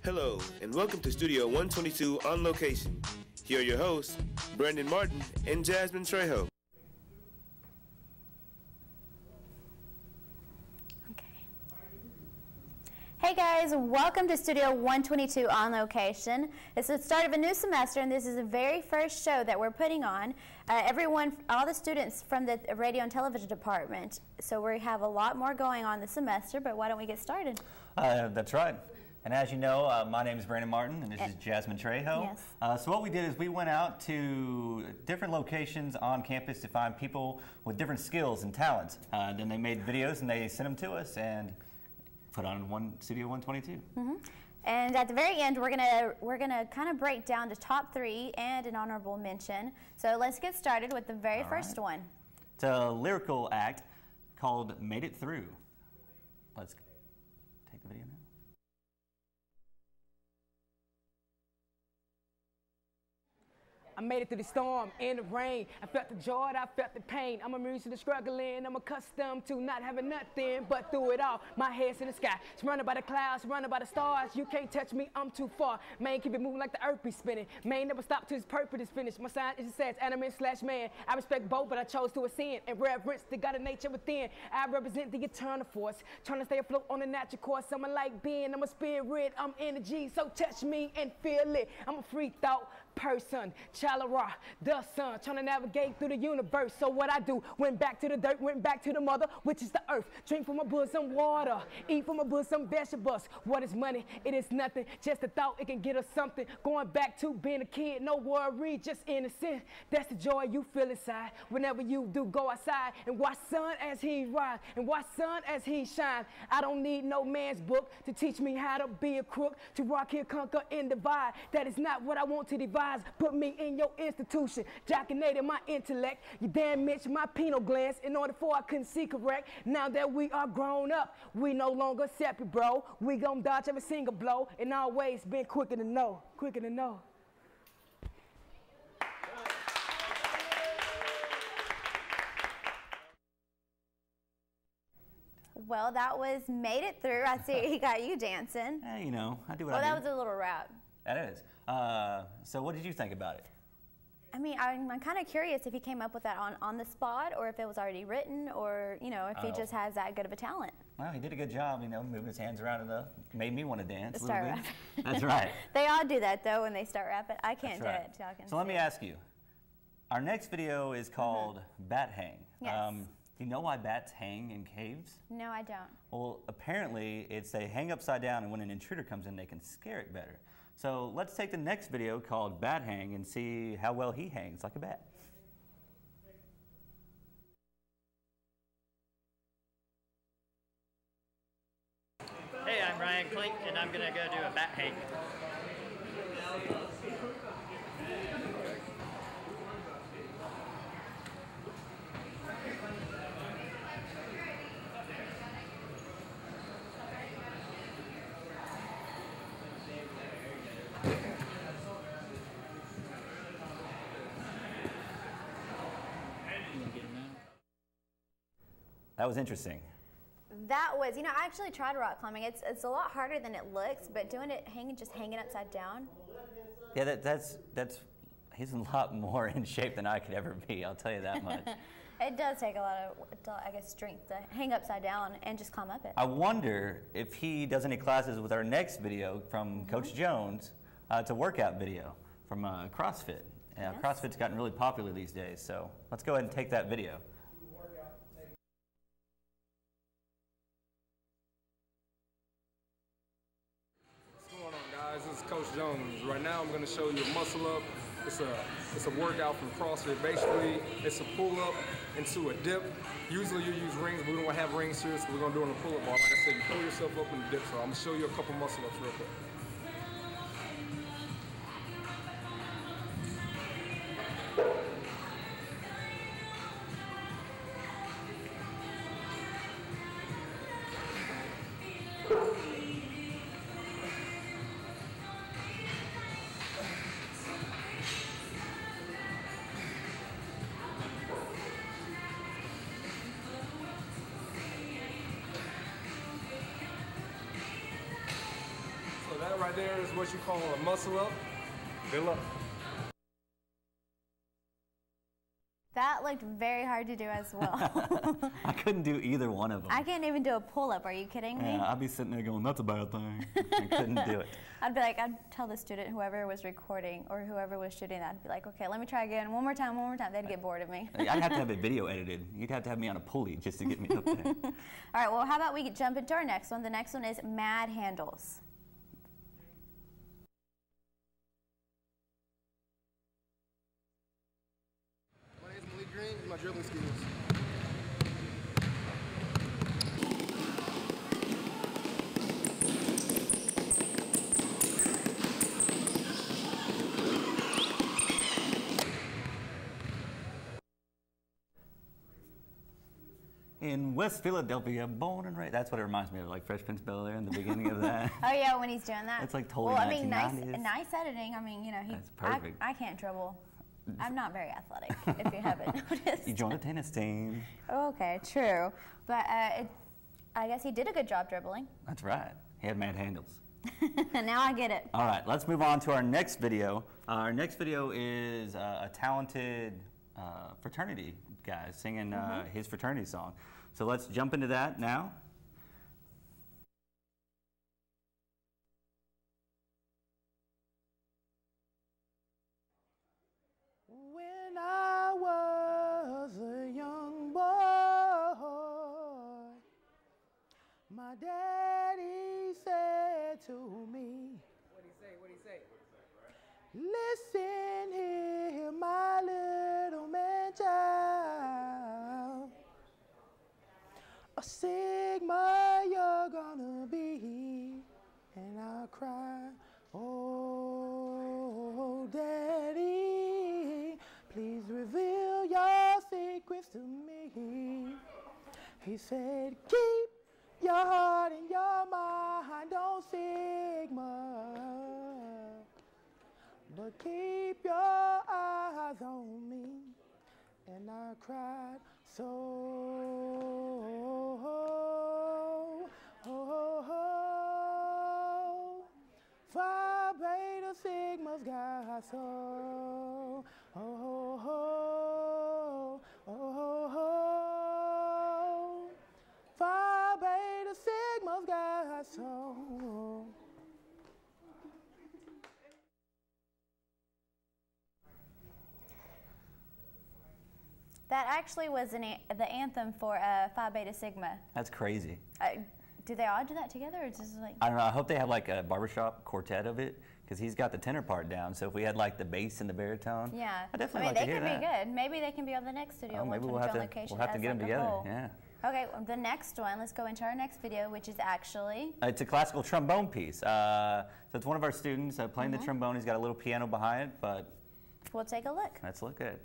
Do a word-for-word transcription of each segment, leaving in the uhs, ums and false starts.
Hello, and welcome to Studio one twenty-two On Location. Here are your hosts, Brandon Martin and Jasmine Trejo. Okay. Hey guys, welcome to Studio one twenty-two On Location. It's the start of a new semester, and this is the very first show that we're putting on. Uh, everyone, all the students from the radio and television department. So we have a lot more going on this semester, but why don't we get started? Uh, that's right. And as you know, uh, my name is Brandon Martin, and this and is Jasmine Trejo. Yes. Uh, so what we did is we went out to different locations on campus to find people with different skills and talents. Uh, then they made videos and they sent them to us and put on one Studio one twenty-two. Mm-hmm. And at the very end, we're gonna we're gonna kind of break down to top three and an honorable mention. So let's get started with the very All first right. one. It's a lyrical act called "Made It Through." Let's take the video now. I made it through the storm and the rain. I felt the joy, I felt the pain. I'm immune to the struggling. I'm accustomed to not having nothing, but through it all, my head's in the sky. Surrounded by the clouds, surrounded by the stars. You can't touch me, I'm too far. Man, keep it moving like the earth be spinning. Man, never stop till his purpose is finished. My sign is it says animate slash man. I respect both, but I chose to ascend and reverence the God of nature within. I represent the eternal force, trying to stay afloat on the natural course. I'm a light being, I'm a spirit, I'm energy. So touch me and feel it. I'm a free thought person, child of Ra, the sun, trying to navigate through the universe. So what I do, went back to the dirt, went back to the mother, which is the earth. Drink from my bosom water, eat from my bosom vegetables. What is money? It is nothing, just a thought, it can get us something. Going back to being a kid, no worry, just innocent. That's the joy you feel inside whenever you do go outside and watch sun as he rise and watch sun as he shines. I don't need no man's book to teach me how to be a crook, to rock here, conquer, and divide. That is not what I want to divide. Put me in your institution, jacking my intellect. You damaged my penal glands in order for I couldn't see correct. Now that we are grown up, we no longer separate, bro. We gon' dodge every single blow and always been quicker to know, quicker to know. Well, that was Made It Through. I see he got you dancing. Eh, you know, I do what Well, I that do. was a little rap. That is. Uh, so what did you think about it? I mean, I'm, I'm kind of curious if he came up with that on, on the spot, or if it was already written, or, you know, if Oh. he just has that good of a talent. Well, he did a good job, you know, moving his hands around enough. Made me want to dance a little Start bit. rapping. That's right. They all do that, though, when they start rapping. I can't That's right. do it. So, I can so let me see it. ask you. Our next video is called mm-hmm. Bat Hang. Yes. Um, do you know why bats hang in caves? No, I don't. Well, apparently it's they hang upside down, and when an intruder comes in, they can scare it better. So let's take the next video called Bat Hang and see how well he hangs like a bat. Hey, I'm Ryan Klink, and I'm gonna go do a bat hang. That was interesting. That was, you know, I actually tried rock climbing. It's it's a lot harder than it looks, but doing it hanging, just hanging upside down. Yeah, that, that's, that's, he's a lot more in shape than I could ever be, I'll tell you that much. It does take a lot of, I guess, strength to hang upside down and just climb up it. I wonder if he does any classes with our next video from mm-hmm. Coach Jones. Uh, it's a workout video from uh, CrossFit. Uh, Yes. CrossFit's gotten really popular these days, so let's go ahead and take that video. What's going on, guys? This is Coach Jones. Right now I'm going to show you a muscle up. It's a, it's a workout from CrossFit. Basically, it's a pull up into a dip. Usually you use rings, but we don't have rings here, so we're going to do it on a pull up bar. Like I said, you pull yourself up in the dip, so I'm going to show you a couple muscle ups real quick. right there is what you call a muscle up. Good luck. That looked very hard to do as well. I couldn't do either one of them. I can't even do a pull-up. Are you kidding me? Yeah, I'd be sitting there going, that's a bad thing. I couldn't do it. I'd be like, I'd tell the student, whoever was recording or whoever was shooting that, I'd be like, okay, let me try again. One more time, one more time. They'd get bored of me. I'd have to have a video edited. You'd have to have me on a pulley just to get me up there. All right, well, how about we jump into our next one? The next one is Mad Handles. My dribbling skills. In West Philadelphia, born and raised. That's what it reminds me of, like Fresh Prince of Bel-Air in the beginning of that. Oh yeah, when he's doing that. It's like totally well, I mean, nice, nineteen nineties. nice editing. I mean, you know, he. That's perfect. I, I can't dribble. I'm not very athletic, if you haven't noticed. You joined a tennis team. Oh, okay, true. But uh, it, I guess he did a good job dribbling. That's right. He had mad handles. Now I get it. All right, let's move on to our next video. Uh, our next video is uh, a talented uh, fraternity guy singing uh, Mm-hmm. his fraternity song. So let's jump into that now. When I was a young boy, my daddy said to me, What'd he say? What'd he say? listen here, my little man child, a Sigma you're gonna be. And I cried, oh, daddy, please reveal your secrets to me. He said, keep your heart and your mind on Sigma, but keep your eyes on me. And I cried so, oh, oh, oh. Phi Beta Sigma's got so, oh, oh, oh, oh, oh. Phi Beta Sigma's got so. That actually was an, the anthem for uh, Phi Beta Sigma. That's crazy. Uh, do they all do that together, or just like? I don't know. I hope they have like a barbershop quartet of it, because he's got the tenor part down. So if we had like the bass and the baritone, Yeah, I definitely I mean, like they to hear could that. be good. Maybe they can be on the next studio. Oh, maybe we'll one have twenty-two to on location we'll have to as get them like a together. whole. Yeah. Okay, well, the next one. Let's go into our next video, which is actually. It's a classical trombone piece. Uh, so it's one of our students uh, playing Mm-hmm. the trombone. He's got a little piano behind it, but We'll take a look. let's look at it.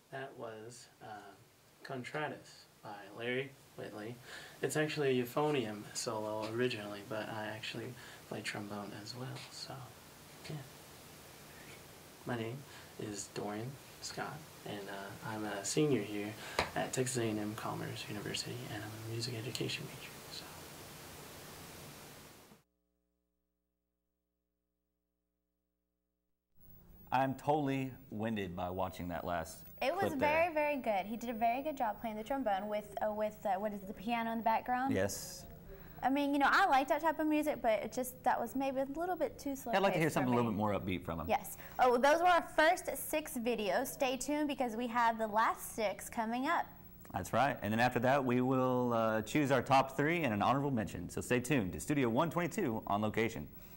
that was uh, Contratus by Larry Whitley. It's actually a euphonium solo originally, but I actually play trombone as well, so yeah. My name is Dorian Scott, and uh, I'm a senior here at Texas A and M Commerce University, and I'm a music education major. So. I'm totally winded by watching that last It was clip very, there. very good. He did a very good job playing the trombone with, uh, with uh, what is it, the piano in the background? Yes. I mean, you know, I like that type of music, but it just, that was maybe a little bit too slow. I'd like to hear paced something for a little me. bit more upbeat from him. Yes. Oh, those were our first six videos. Stay tuned because we have the last six coming up. That's right. And then after that, we will uh, choose our top three and an honorable mention. So stay tuned to Studio one twenty-two on location.